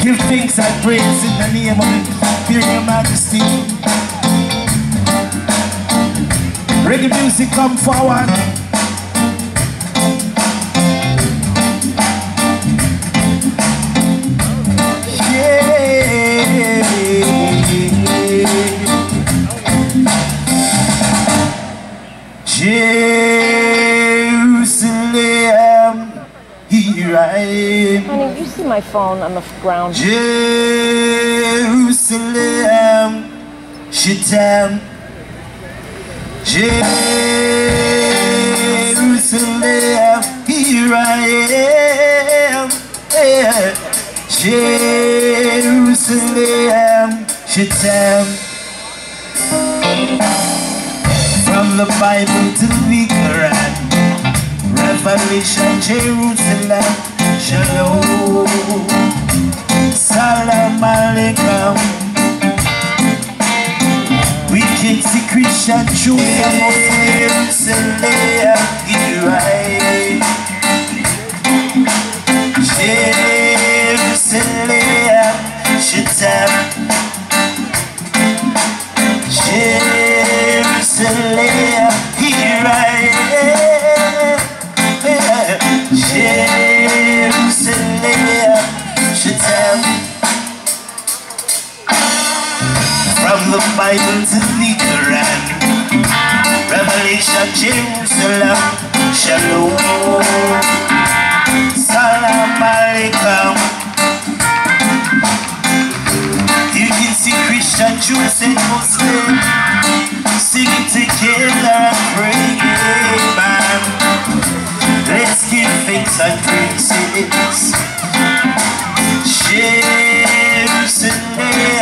Give thanks and praise in the name of Imperial Majesty. Reggae music, come forward. Jerusalem, here I am. Honey, you see my phone on the ground. Jerusalem, Shittam. Jerusalem, here I am. Jerusalem, Shittam. From the Bible to the Quran, Revelation, Jerusalem, Shalom, Salam Alaikum. We can see Christian Jews and Jerusalem, here I am. Jerusalem, Shittam. Jerusalem, here I am. Jerusalem, Shittam. From the Bible to the Quran, Revelation, Jerusalem, Shalom, Salam Alaikum. You can see Christian, Jews and Muslims singing together and praying, man. Let's give thanks and praises. Jerusalem,